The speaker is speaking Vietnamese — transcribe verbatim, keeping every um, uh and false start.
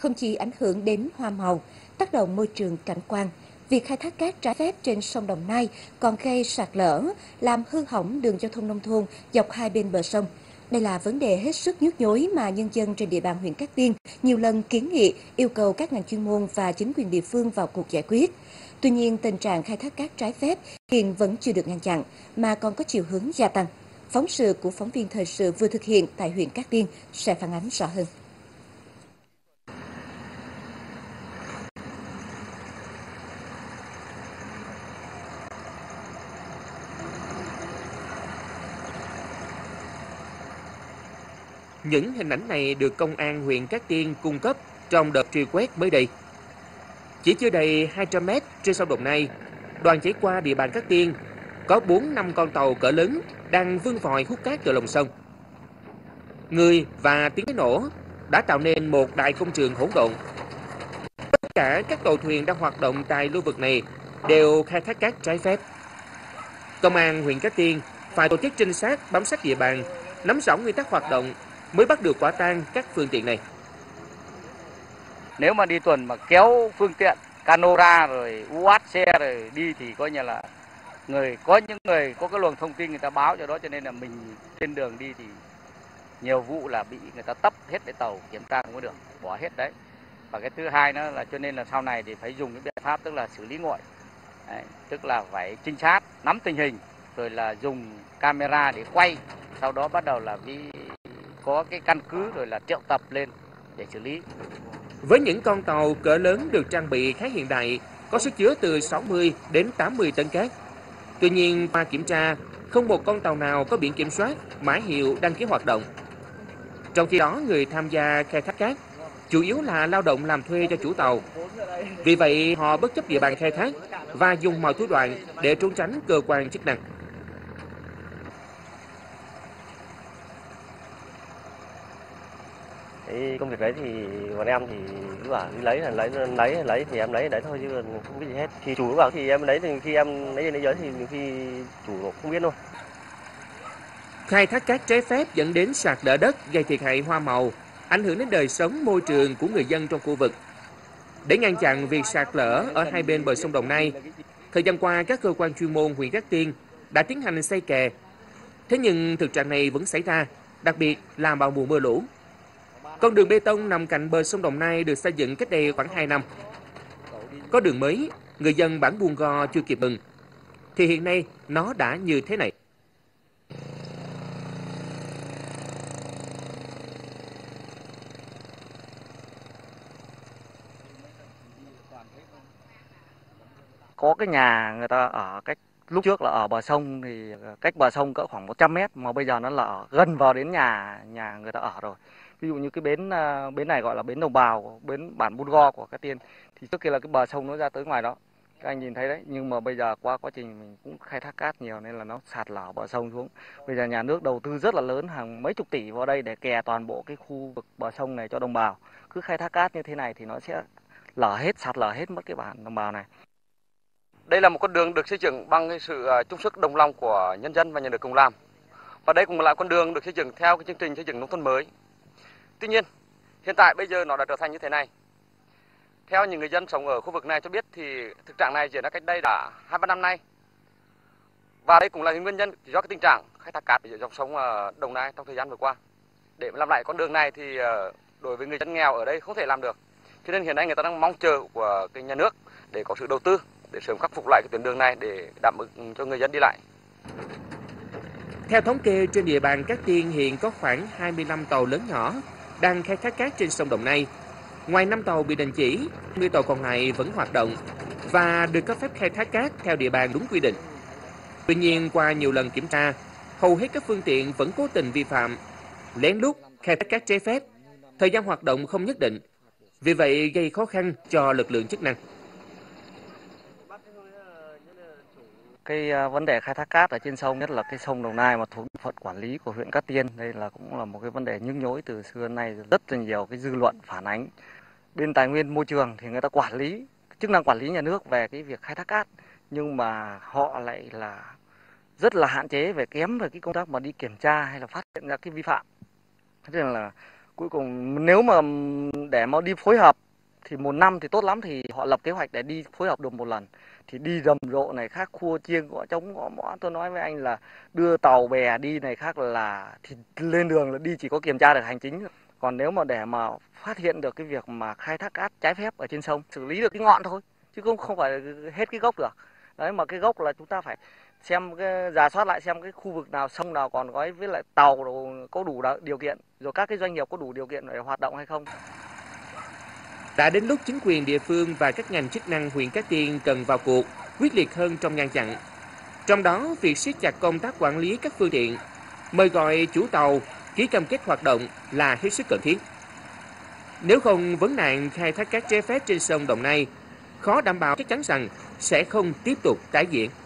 không chỉ ảnh hưởng đến hoa màu, tác động môi trường cảnh quan, việc khai thác cát trái phép trên sông Đồng Nai còn gây sạt lở, làm hư hỏng đường giao thông nông thôn dọc hai bên bờ sông. Đây là vấn đề hết sức nhức nhối mà nhân dân trên địa bàn huyện Cát Tiên nhiều lần kiến nghị yêu cầu các ngành chuyên môn và chính quyền địa phương vào cuộc giải quyết. Tuy nhiên, tình trạng khai thác cát trái phép hiện vẫn chưa được ngăn chặn, mà còn có chiều hướng gia tăng. Phóng sự của phóng viên thời sự vừa thực hiện tại huyện Cát Tiên sẽ phản ánh rõ hơn. Những hình ảnh này được Công an huyện Cát Tiên cung cấp trong đợt truy quét mới đây. Chỉ chưa đầy hai trăm mét trên sông Đồng Nai, đoạn chảy qua địa bàn Cát Tiên, có bốn năm con tàu cỡ lớn đang vươn vòi hút cát từ lòng sông. Người và tiếng máy nổ đã tạo nên một đại công trường hỗn độn. Tất cả các tàu thuyền đang hoạt động tại lưu vực này đều khai thác cát trái phép. Công an huyện Cát Tiên phải tổ chức trinh sát bám sát địa bàn, nắm rõ nguyên tắc hoạt động mới bắt được quả tang các phương tiện này. Nếu mà đi tuần mà kéo phương tiện cano ra rồi u át xe rồi đi thì coi như là người có những người có cái luồng thông tin người ta báo cho đó, cho nên là mình trên đường đi thì nhiều vụ là bị người ta tấp hết cái tàu, kiểm tra không có được, bỏ hết đấy. Và cái thứ hai nữa là cho nên là sau này thì phải dùng cái biện pháp tức là xử lý nguội. Đấy, tức là phải trinh sát, nắm tình hình rồi là dùng camera để quay, sau đó bắt đầu là vi có cái căn cứ rồi là triệu tập lên để xử lý. Với những con tàu cỡ lớn được trang bị khá hiện đại, có sức chứa từ sáu mươi đến tám mươi tấn cát. Tuy nhiên, qua kiểm tra, không một con tàu nào có biển kiểm soát, mã hiệu đăng ký hoạt động. Trong khi đó, người tham gia khai thác cát chủ yếu là lao động làm thuê cho chủ tàu. Vì vậy, họ bất chấp địa bàn khai thác và dùng mọi thủ đoạn để trốn tránh cơ quan chức năng. Cái công việc đấy thì bọn em thì cứ bảo đi lấy là lấy lấy lấy thì em lấy đấy thôi chứ không biết gì hết. Khi chủ bảo thì em lấy, thì khi em lấy lấy giấy thì nhiều khi chủ không biết luôn. Khai thác cát trái phép dẫn đến sạt lở đất, gây thiệt hại hoa màu, ảnh hưởng đến đời sống môi trường của người dân trong khu vực. Để ngăn chặn việc sạt lở ở hai bên bờ sông Đồng Nai, thời gian qua các cơ quan chuyên môn huyện Cát Tiên đã tiến hành xây kè. Thế nhưng thực trạng này vẫn xảy ra, đặc biệt là vào mùa mưa lũ. Con đường bê tông nằm cạnh bờ sông Đồng Nai được xây dựng cách đây khoảng hai năm. Có đường mới, người dân bản Buôn Go chưa kịp mừng, thì hiện nay nó đã như thế này. Có cái nhà người ta ở cách lúc trước là ở bờ sông thì cách bờ sông cỡ khoảng một trăm mét, mà bây giờ nó là ở gần vào đến nhà nhà người ta ở rồi. Ví dụ như cái bến bến này gọi là bến Đồng Bào, bến bản Buôn Go của Cát Tiên, thì trước kia là cái bờ sông nó ra tới ngoài đó, các anh nhìn thấy đấy. Nhưng mà bây giờ qua quá trình mình cũng khai thác cát nhiều nên là nó sạt lở bờ sông xuống. Bây giờ nhà nước đầu tư rất là lớn, hàng mấy chục tỷ vào đây để kè toàn bộ cái khu vực bờ sông này cho đồng bào. Cứ khai thác cát như thế này thì nó sẽ lở hết, sạt lở hết mất cái bản đồng bào này. Đây là một con đường được xây dựng bằng cái sự chung sức đồng lòng của nhân dân và nhà nước cùng làm. Và đây cũng là con đường được xây dựng theo cái chương trình xây dựng nông thôn mới. Tuy nhiên, hiện tại bây giờ nó đã trở thành như thế này. Theo những người dân sống ở khu vực này cho biết thì thực trạng này diễn ra cách đây đã hai ba năm nay. Và đây cũng là nguyên nhân do cái tình trạng khai thác cát ở dòng sông Đồng Nai trong thời gian vừa qua. Để làm lại con đường này thì đối với người dân nghèo ở đây không thể làm được. Cho nên hiện nay người ta đang mong chờ của cái nhà nước để có sự đầu tư để sớm khắc phục lại cái tuyến đường này để đảm bảo cho người dân đi lại. Theo thống kê, trên địa bàn Cát Tiên hiện có khoảng hai mươi lăm tàu lớn nhỏ đang khai thác cát trên sông Đồng Nai. Ngoài năm tàu bị đình chỉ, mười tàu còn lại vẫn hoạt động và được cấp phép khai thác cát theo địa bàn đúng quy định. Tuy nhiên, qua nhiều lần kiểm tra, hầu hết các phương tiện vẫn cố tình vi phạm, lén lút khai thác cát trái phép, thời gian hoạt động không nhất định. Vì vậy gây khó khăn cho lực lượng chức năng. Cái vấn đề khai thác cát ở trên sông, nhất là cái sông Đồng Nai mà thuộc bộ phận quản lý của huyện Cát Tiên, đây là cũng là một cái vấn đề nhức nhối từ xưa đến nay, rất là nhiều cái dư luận phản ánh. Bên tài nguyên môi trường thì người ta quản lý, chức năng quản lý nhà nước về cái việc khai thác cát, nhưng mà họ lại là rất là hạn chế về kém về cái công tác mà đi kiểm tra hay là phát hiện ra cái vi phạm. Thế nên là Cuối cùng nếu mà để mà đi phối hợp thì một năm thì tốt lắm thì họ lập kế hoạch để đi phối hợp được một lần. Thì đi rầm rộ này khác, khua chiêng gõ trống gõ mõ, tôi nói với anh là đưa tàu bè đi này khác là thì lên đường là đi chỉ có kiểm tra được hành chính. Còn nếu mà để mà phát hiện được cái việc mà khai thác cát trái phép ở trên sông, xử lý được cái ngọn thôi chứ không không phải hết cái gốc được. Đấy, mà cái gốc là chúng ta phải xem cái rà soát lại xem cái khu vực nào sông nào còn có với lại tàu có đủ điều kiện, rồi các cái doanh nghiệp có đủ điều kiện để hoạt động hay không. Đã đến lúc chính quyền địa phương và các ngành chức năng huyện Cát Tiên cần vào cuộc, quyết liệt hơn trong ngăn chặn. Trong đó, việc siết chặt công tác quản lý các phương tiện, mời gọi chủ tàu ký cam kết hoạt động là hết sức cần thiết. Nếu không, vấn nạn khai thác cát trái phép trên sông Đồng Nai khó đảm bảo chắc chắn rằng sẽ không tiếp tục tái diễn.